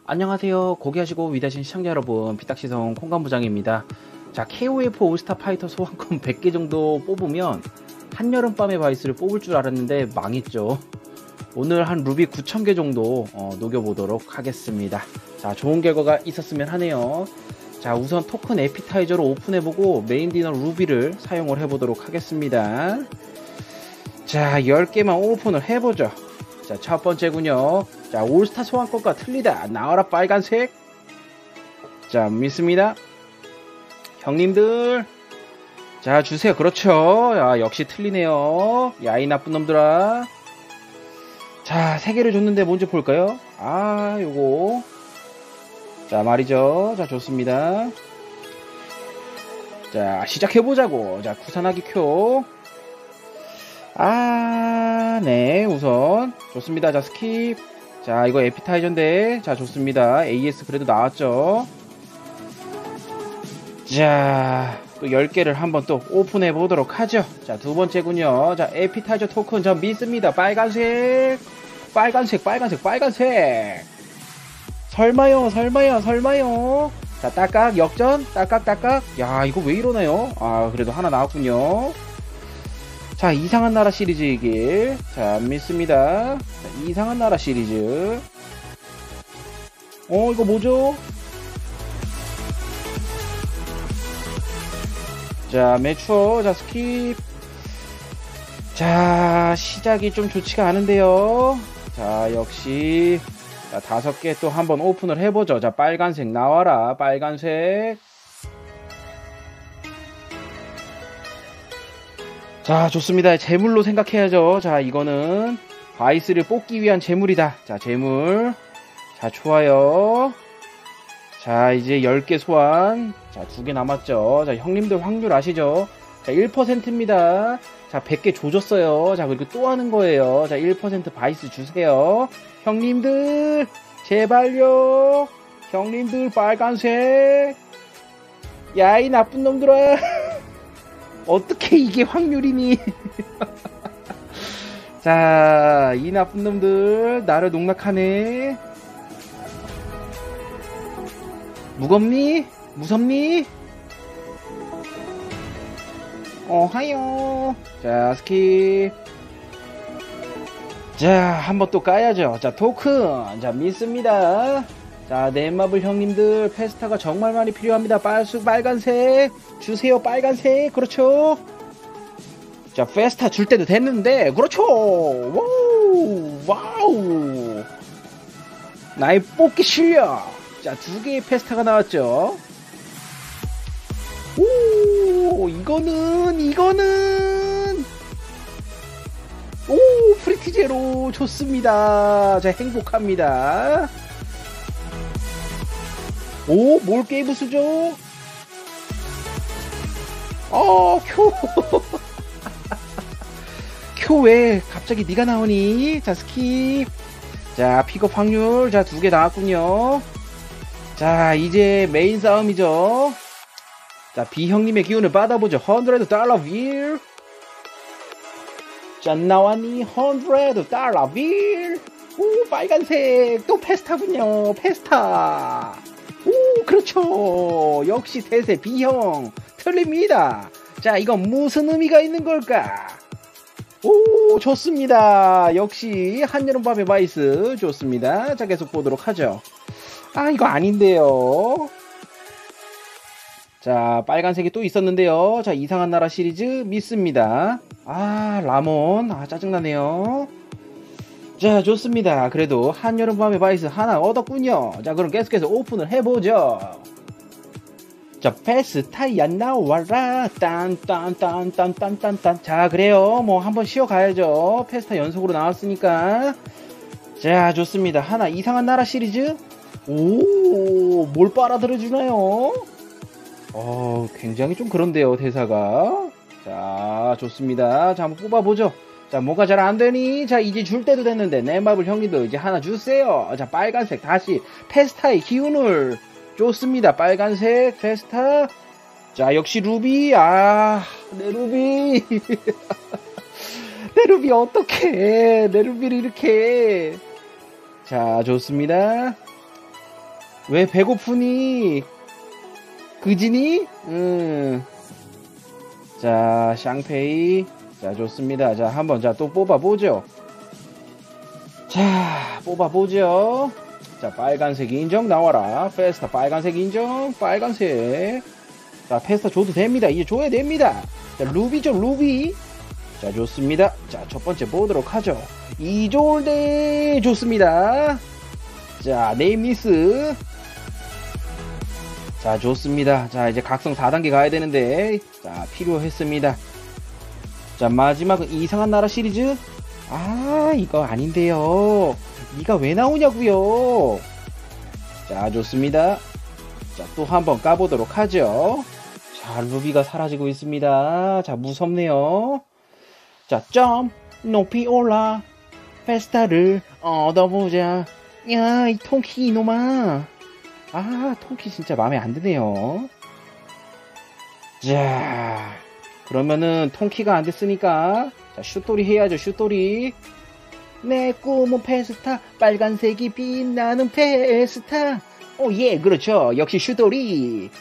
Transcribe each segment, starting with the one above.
안녕하세요. 고귀하시고 위대하신 시청자 여러분, 비딱시성 콩간부장입니다. 자, KOF 올스타 파이터 소환권 100개 정도 뽑으면 한여름밤의 바이스를 뽑을 줄 알았는데 망했죠. 오늘 한 루비 9,000개 정도 녹여보도록 하겠습니다. 자, 좋은 결과가 있었으면 하네요. 자, 우선 토큰 에피타이저로 오픈해보고 메인 디너 루비를 사용을 해보도록 하겠습니다. 자, 10개만 오픈을 해보죠. 자, 첫 번째군요. 자, 올스타 소환권과 틀리다. 나와라 빨간색. 자, 믿습니다. 형님들. 자, 주세요. 그렇죠. 야, 역시 틀리네요. 야, 이 나쁜 놈들아. 자, 3개를 줬는데 뭔지 볼까요? 아, 요거. 자, 말이죠. 자, 좋습니다. 자, 시작해보자고. 자, 구산하기 큐. 아, 네, 우선. 좋습니다. 자, 스킵. 자, 이거 에피타이저인데. 자, 좋습니다. AS 그래도 나왔죠. 자, 또 10개를 한번 또 오픈해 보도록 하죠. 자, 두 번째군요. 자, 에피타이저 토큰 전 믿습니다. 빨간색. 빨간색, 빨간색, 빨간색. 설마요, 설마요, 설마요. 자, 딱깍, 역전. 딱깍, 딱깍. 야, 이거 왜 이러나요? 아, 그래도 하나 나왔군요. 자, 이상한 나라 시리즈이길. 자, 믿습니다. 자, 이상한 나라 시리즈. 이거 뭐죠? 자, 매추어. 자, 스킵. 자, 시작이 좀 좋지가 않은데요. 자, 역시. 자, 5개 또 한번 오픈을 해보죠. 자, 빨간색 나와라. 빨간색. 자, 좋습니다. 재물로 생각해야죠. 자, 이거는 바이스를 뽑기 위한 재물이다. 자, 재물. 자, 좋아요. 자, 이제 10개 소환. 자, 2개 남았죠. 자, 형님들 확률 아시죠? 자, 1%입니다. 자, 100개 조졌어요. 자, 그리고 또 하는 거예요. 자, 1% 바이스 주세요. 형님들, 제발요. 형님들, 빨간색. 야, 이 나쁜 놈들아. 어떻게 이게 확률이니? 자, 이 나쁜 놈들 나를 농락하네. 무겁니? 무섭니? 하요. 자, 스킵. 자, 한번 또 까야죠. 자, 토큰. 자, 믿습니다. 자, 넷마블 형님들 페스타가 정말 많이 필요합니다. 빨간색 주세요. 빨간색. 그렇죠. 자, 페스타 줄 때도 됐는데 그렇죠. 와우, 와우. 나의 뽑기 실력. 자, 2개의 페스타가 나왔죠. 오, 이거는 오, 프리티제로 좋습니다. 자, 행복합니다. 오, 뭘 게이브스죠? 큐. 큐 왜 갑자기 네가 나오니? 자, 스킵. 자, 픽업 확률. 자, 2개 나왔군요. 자, 이제 메인 싸움이죠. 자, B형님의 기운을 받아보죠. $100 빌. 자, 나왔니? $100 빌. 오, 빨간색. 또 페스타군요. 페스타. 오, 그렇죠. 역시 대세 B형. 틀립니다. 자, 이건 무슨 의미가 있는 걸까? 오, 좋습니다. 역시 한여름밤의 바이스 좋습니다. 자, 계속 보도록 하죠. 아, 이거 아닌데요. 자, 빨간색이 또 있었는데요. 자, 이상한 나라 시리즈 믿습니다. 아, 라몬. 아, 짜증나네요. 자, 좋습니다. 그래도 한여름밤의 바이스 하나 얻었군요. 자, 그럼 계속해서 오픈을 해보죠. 자, 페스타야 나와라. 딴딴딴딴딴딴딴. 자, 그래요. 뭐 한번 쉬어가야죠. 페스타 연속으로 나왔으니까. 자, 좋습니다. 하나 이상한 나라 시리즈. 오, 뭘 빨아들여주나요? 굉장히 좀 그런데요, 대사가. 자, 좋습니다. 자, 한번 뽑아보죠. 자, 뭐가 잘 안되니? 자, 이제 줄 때도 됐는데 넷마블 형님들 이제 하나 주세요. 자, 빨간색 다시 페스타의 기운을. 좋습니다. 빨간색 페스타. 자, 역시 루비. 아, 내 루비. 내 루비 어떡해. 내 루비를 이렇게. 자, 좋습니다. 왜 배고프니? 그지니? 자, 샹페이. 자, 좋습니다. 자, 한번, 자, 또 뽑아보죠. 자, 뽑아보죠. 자, 빨간색 인정 나와라. 페스타 빨간색 인정. 빨간색. 자, 페스타 줘도 됩니다. 이제 줘야 됩니다. 자, 루비죠, 루비. 자, 좋습니다. 자, 첫 번째 보도록 하죠. 이졸데 좋습니다. 자, 네임리스. 자, 좋습니다. 자, 이제 각성 4단계 가야 되는데, 자, 필요했습니다. 자, 마지막은 이상한 나라 시리즈. 아, 이거 아닌데요. 니가 왜 나오냐고요. 자, 좋습니다. 자, 또 한번 까보도록 하죠. 자, 루비가 사라지고 있습니다. 자, 무섭네요. 자, 점 높이 올라 페스타를 얻어보자. 야, 이 통키 이놈아. 아, 통키 진짜 마음에 안 드네요. 자, 그러면은 통키가 안 됐으니까 자, 슛돌이 해야죠. 슛돌이. 내 꿈은 페스타, 빨간색이 빛나는 페스타. 오, 예, 그렇죠. 역시 슛돌이.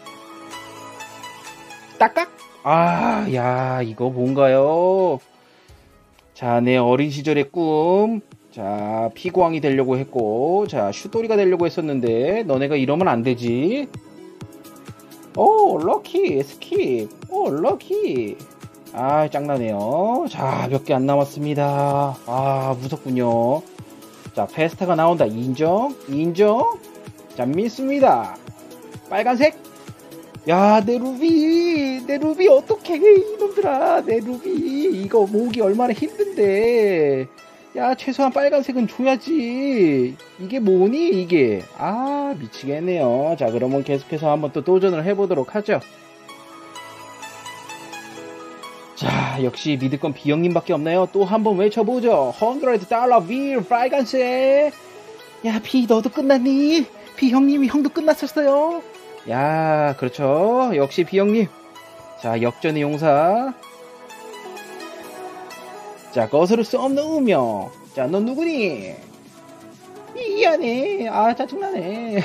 딱깍. 아, 야, 이거 뭔가요? 자, 내 어린 시절의 꿈. 자, 피고왕이 되려고 했고, 자, 슛돌이가 되려고 했었는데, 너네가 이러면 안 되지. 오, 럭키, 스킵. 오, 럭키. 아, 짱나네요. 자, 몇 개 안 남았습니다. 아, 무섭군요. 자, 페스타가 나온다. 인정? 인정? 자, 믿습니다. 빨간색. 야, 내 루비 어떡해, 이놈들아. 내 루비 이거 모으기 얼마나 힘든데. 야, 최소한 빨간색은 줘야지. 이게 뭐니 이게. 아, 미치겠네요. 자, 그러면 계속해서 한번 또 도전을 해보도록 하죠. 자, 역시 믿을 건 비형님밖에 없나요? 또 한번 외쳐보죠. $100 빌 빨간색. 야, 비 너도 끝났니? 비형님이 형도 끝났었어요. 야, 그렇죠. 역시 비형님. 자, 역전의 용사. 자, 거스를 수 없는 운명. 자, 넌 누구니? 미안해. 아, 짜증나네.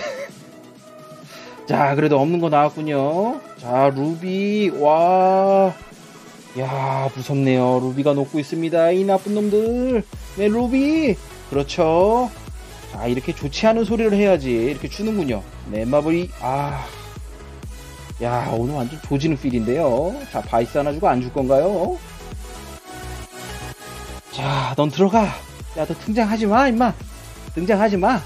자, 그래도 없는 거 나왔군요. 자, 루비. 와. 야, 무섭네요. 루비가 녹고 있습니다. 이 나쁜 놈들. 네, 루비. 그렇죠. 자, 이렇게 좋지 않은 소리를 해야지. 이렇게 주는군요. 네, 마블이. 아. 야, 오늘 완전 조지는 필인데요. 자, 바이스 하나 주고 안 줄 건가요? 자, 넌 들어가. 야, 너 등장하지 마, 임마. 등장하지 마.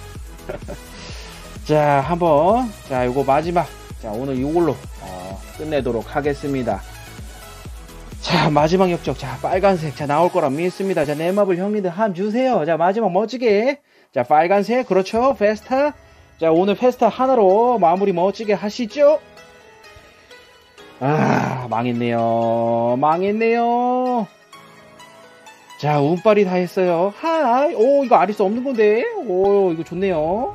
자, 한번. 자, 요거 마지막. 자, 오늘 요걸로 끝내도록 하겠습니다. 자, 마지막 역적. 자, 빨간색. 자, 나올 거라 믿습니다. 자, 넷마블 형님들 함 주세요. 자, 마지막 멋지게. 자, 빨간색. 그렇죠. 페스타. 자, 오늘 페스타 하나로 마무리 멋지게 하시죠. 아, 망했네요. 망했네요. 자, 운빨이 다 했어요. 하이. 오, 이거 아리스 없는 건데. 오, 이거 좋네요.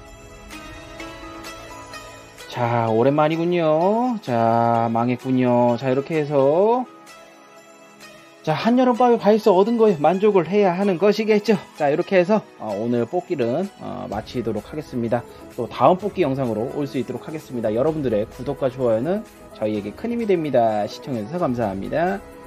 자, 오랜만이군요. 자, 망했군요. 자, 이렇게 해서 자, 한여름밤에 바이스 얻은 거에 만족을 해야 하는 것이겠죠. 자, 이렇게 해서 오늘 뽑기는 마치도록 하겠습니다. 또 다음 뽑기 영상으로 올 수 있도록 하겠습니다. 여러분들의 구독과 좋아요는 저희에게 큰 힘이 됩니다. 시청해주셔서 감사합니다.